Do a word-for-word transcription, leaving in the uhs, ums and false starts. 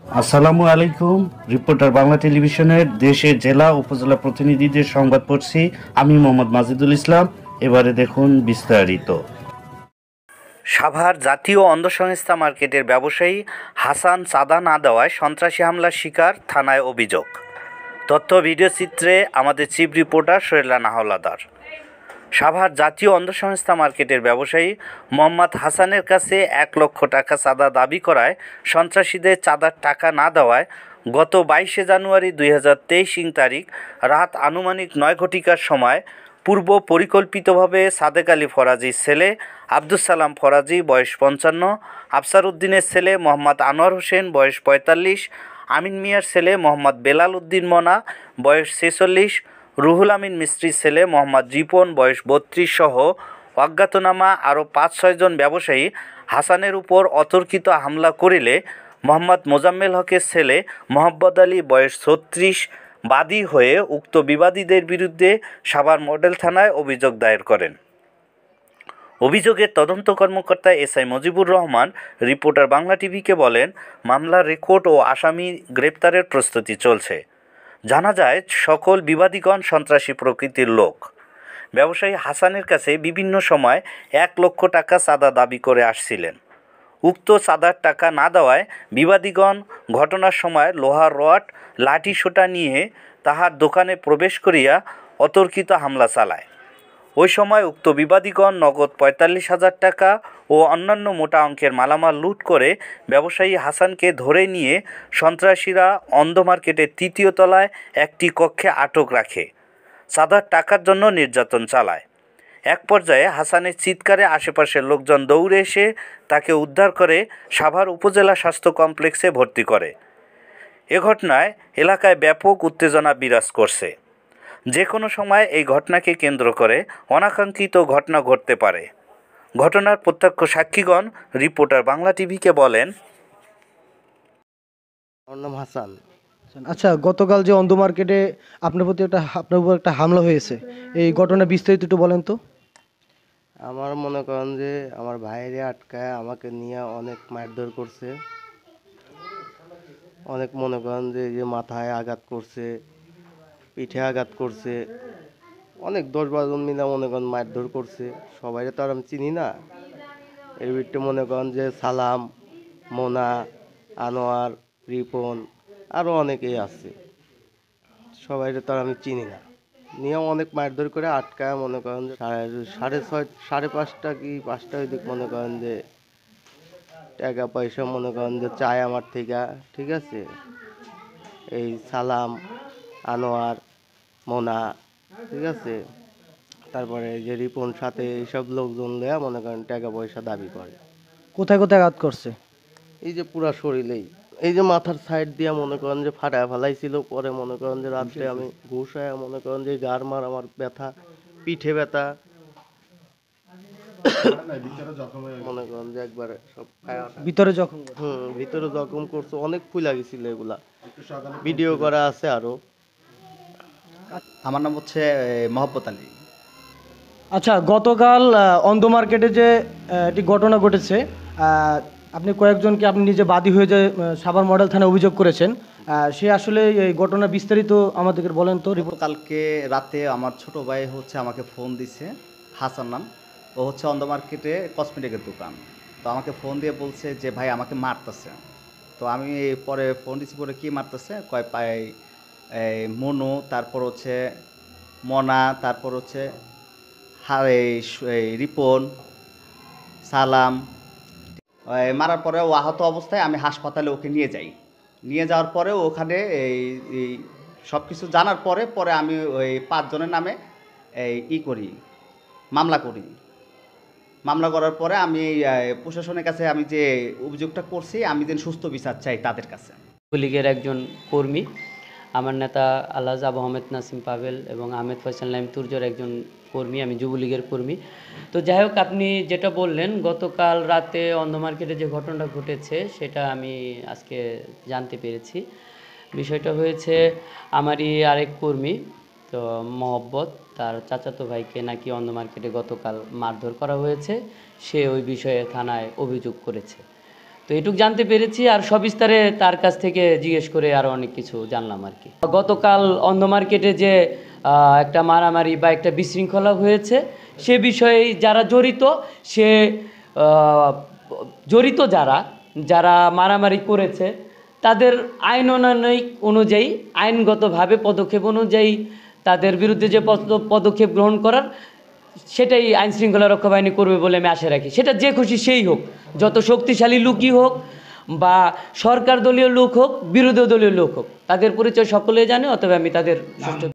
আসসালামু আলাইকুম। রিপোর্টার বাংলা টেলিভিশনের দেশের জেলা উপজেলা প্রতিনিধিদের সংবাদ পড়ছি আমি মোহাম্মদ মাজিদুল ইসলাম। এবারে দেখুন বিস্তারিত। সাভার জাতীয় অন্ধ সংস্থা মার্কেটের ব্যবসায়ী হাসান চাঁদা না দেওয়ায় সন্ত্রাসী হামলার শিকার, থানায় অভিযোগ। তথ্য ভিডিও চিত্রে আমাদের চিফ রিপোর্টার সোহেল রানা হাওলাদার। সাভার জাতীয় অন্ধ সংস্থা মার্কেটের ব্যবসায়ী মোহাম্মদ হাসানের কাছে এক লক্ষ টাকা চাঁদা দাবি করায় সন্ত্রাসীদের চাঁদার টাকা না দেওয়ায় গত বাইশে জানুয়ারি দুই হাজার তেইশ ইং তারিখ রাত আনুমানিক নয় ঘটিকার সময় পূর্ব পরিকল্পিতভাবে সাদেক আলী ফরাজির ছেলে আব্দুস সালাম ফরাজি বয়স পঞ্চান্ন, আফসার উদ্দিনের ছেলে মোহাম্মদ আনোয়ার হোসেন বয়স পঁয়তাল্লিশ, আমিন মিয়ার ছেলে মোহাম্মদ বেলাল উদ্দিন মনা বয়স ছেচল্লিশ, রুহুল আমিন মিস্ত্রির ছেলে মোহাম্মদ রিপন বয়স বত্রিশ সহ অজ্ঞাতনামা আরও পাঁচ ছয়জন ব্যবসায়ী হাসানের উপর অতর্কিত হামলা করিলে মোহাম্মদ মোজাম্মেল হকের ছেলে মোহাম্মদ আলী বয়স ছত্রিশ বাদী হয়ে উক্ত বিবাদীদের বিরুদ্ধে সাভার মডেল থানায় অভিযোগ দায়ের করেন। অভিযোগের তদন্ত কর্মকর্তা S I Mojibur Rahman reporter Bangla টিভিকে বলেন, মামলার রেকর্ড ও আসামি গ্রেপ্তারের প্রস্তুতি চলছে। জানা যায় সকল বিবাদীগণ সন্ত্রাসী প্রকৃতির লোক। ব্যবসায়ী হাসানের কাছে বিভিন্ন সময় এক লক্ষ টাকা চাঁদা দাবি করে আসছিলেন। উক্ত চাঁদার টাকা না দেওয়ায় বিবাদীগণ ঘটনার সময় লোহার রড, লাঠি সোঁটা নিয়ে তাহার দোকানে প্রবেশ করিয়া অতর্কিত হামলা চালায়। ওই সময় উক্ত বিবাদীগণ নগদ পঁয়তাল্লিশ হাজার টাকা ও অন্যান্য মোটা অঙ্কের মালামাল লুট করে ব্যবসায়ী হাসানকে ধরে নিয়ে সন্ত্রাসীরা অন্ধ মার্কেটের তৃতীয় তলায় একটি কক্ষে আটক রাখে। চাঁদার টাকার জন্য নির্যাতন চালায়। এক পর্যায়ে হাসানের চিৎকারে আশেপাশের লোকজন দৌড়ে এসে তাকে উদ্ধার করে সাভার উপজেলা স্বাস্থ্য কমপ্লেক্সে ভর্তি করে। এ ঘটনায় এলাকায় ব্যাপক উত্তেজনা বিরাজ করছে। যে কোনো সময় এই ঘটনাকে কেন্দ্র করে অনাকাঙ্ক্ষিত ঘটনা ঘটতে পারে। ঘটনার প্রত্যক্ষ সাক্ষীগণ রিপোর্টার বাংলা টিভিকে বলেন, আমার নাম হাসান। আচ্ছা, গতকাল যে অন্ধ মার্কেটে আপনার প্রতি একটা আপনার উপর একটা হামলা হয়েছে, এই ঘটনা বিস্তারিত একটু বলেন তো। আমার মনে করেন যে আমার ভাইরে আটকায় আমাকে নিয়ে অনেক মারধর করছে, অনেক মনে করেন যে যে মাথায় আঘাত করছে, পিঠে আঘাত করছে, অনেক দশ বারোজন মিলে মনে করেন মারধর করছে। সবাই তো আর আমি চিনি না। এর ভিতরে মনে করেন যে সালাম, মোনা, আনোয়ার, রিপন আরও অনেকেই আছে। সবাই তো আর আমি চিনি না। নিয়ে অনেক মারধর করে আটকায় মনে করেন যে সাড়ে সাড়ে ছয় সাড়ে পাঁচটা কি পাঁচটা ওই দিক মনে করেন যে টাকা পয়সা মনে করেন যে চায় আমার থেকে। ঠিক আছে, এই সালাম, আনোয়ার, মোনা, ঠিক আছে, তারপরে যে রিপন সাথে এইসব লোকজন লয়া মনে করেন টাকা পয়সা দাবি করে। কোথায় কোথায় আঘাত করছে? এই যে পুরা শরীরেই, এই যে মাথার সাইড দিয়া মনে করেন যে ফাটায় ফেলাইছিল। পরে মনে করেন যে রাত্রে আমি ঘুষায় মনে করেন যে গার মার আমার ব্যথা, পিঠে ব্যথা, মনে করেন যে একবারে সব ভিতরে যখন হুম ভিতরে জখম করছে, অনেক ফুলা গেছিল। এগুলা ভিডিও করা আছে আরো। আমার নাম হচ্ছে মোহাম্মদ আলী। আচ্ছা, গতকাল আহ, অন্ধ মার্কেটে যে আহ, একটি ঘটনা ঘটেছে, আহ, আপনি কয়েকজনকে আপনি নিজে বাদী হয়ে যে আহ, সাভার মডেল থানায় অভিযোগ করেছেন, আহ, সে আসলে এই ঘটনা বিস্তারিত আমাদেরকে বলেন তো। কালকে রাতে আমার ছোট ভাই হচ্ছে আমাকে ফোন দিছে, হাসান নাম, ও হচ্ছে অন্ধ মার্কেটে কসমেটিকের দোকান। তো আমাকে ফোন দিয়ে বলছে যে ভাই আমাকে মারতেছে। তো আমি পরে ফোন দিচ্ছি, পরে কী মারতেছে কয় পাই এই মনু, তারপর হচ্ছে মনা, তারপর হচ্ছে এই রিপন, সালাম। মারার পরে ও আহত অবস্থায় আমি হাসপাতালে ওকে নিয়ে যাই। নিয়ে যাওয়ার পরে ওখানে এই সব কিছু জানার পরে পরে আমি ওই পাঁচজনের নামে এই ই করি, মামলা করি। মামলা করার পরে আমি প্রশাসনের কাছে আমি যে অভিযোগটা করছি, আমি যেন সুস্থ বিচার চাই তাদের কাছে। যুবলীগের একজন কর্মী, আমার নেতা আলহাজ আবু আহমেদ নাসিম পাভেল এবং আহমেদ ফয়সাল নাইম তুর্জর একজন কর্মী, আমি যুবলীগের কর্মী। তো যাই হোক, আপনি যেটা বললেন গতকাল রাতে অন্ধ মার্কেটে যে ঘটনাটা ঘটেছে সেটা আমি আজকে জানতে পেরেছি। বিষয়টা হয়েছে আমারই আরেক কর্মী, তো মহব্বত, তার চাচাতো ভাইকে নাকি অন্ধ মার্কেটে গতকাল মারধর করা হয়েছে। সে ওই বিষয়ে থানায় অভিযোগ করেছে। তো এটুক জানতে পেরেছি, আর সবিস্তারে তার কাছ থেকে জিজ্ঞেস করে আরও অনেক কিছু জানলাম আর কি। গতকাল অন্ধ মার্কেটে যে আহ, একটা মারামারি বা একটা বিশৃঙ্খলা হয়েছে, সে বিষয়ে যারা জড়িত সে আহ, জড়িত যারা যারা মারামারি করেছে তাদের আইন অনানয়িক অনুযায়ী, আইনগতভাবে পদক্ষেপ অনুযায়ী তাদের বিরুদ্ধে যে পদ- পদক্ষেপ গ্রহণ করার, সেটাই আইন শৃঙ্খলা রক্ষা বাহিনী করবে বলে আমি আশা রাখি। সেটা যে খুশি সেই হোক, যত শক্তিশালী লোকই হোক বা সরকার দলীয় লোক হোক, বিরোধী দলীয় লোক হোক, তাদের পরিচয় সকলেই জানে, অতএব আমি তাদের সুষ্ঠু